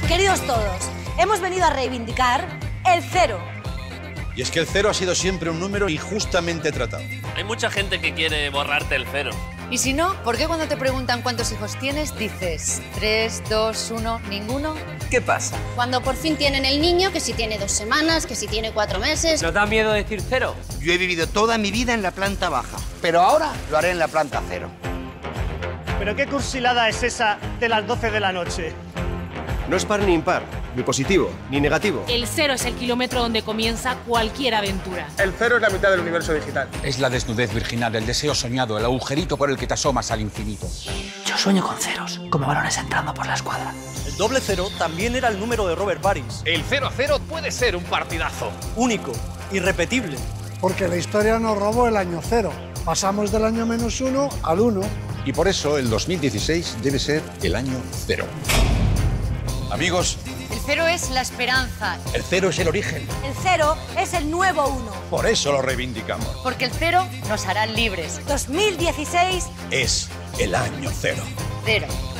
Queridos todos, hemos venido a reivindicar el cero. Y es que el cero ha sido siempre un número injustamente tratado. Hay mucha gente que quiere borrarte el cero. Y si no, ¿por qué cuando te preguntan cuántos hijos tienes dices 3, 2, 1, ninguno? ¿Qué pasa? Cuando por fin tienen el niño, que si tiene 2 semanas, que si tiene 4 meses... ¿Nos da miedo decir cero? Yo he vivido toda mi vida en la planta baja, pero ahora lo haré en la planta cero. ¿Pero qué cursilada es esa de las 12 de la noche? No es par ni impar, ni positivo, ni negativo. El cero es el kilómetro donde comienza cualquier aventura. El cero es la mitad del universo digital. Es la desnudez virginal, el deseo soñado, el agujerito por el que te asomas al infinito. Yo sueño con ceros, como balones entrando por la escuadra. El doble cero también era el número de Robert Baris. El 0-0 puede ser un partidazo. Único, irrepetible. Porque la historia nos robó el año cero. Pasamos del año -1 al 1. Y por eso el 2016 debe ser el año cero. Amigos, El cero es la esperanza, el cero es el origen. El cero es el nuevo uno. Por eso lo reivindicamos. porque el cero nos hará libres. 2016 Es el año cero. Cero.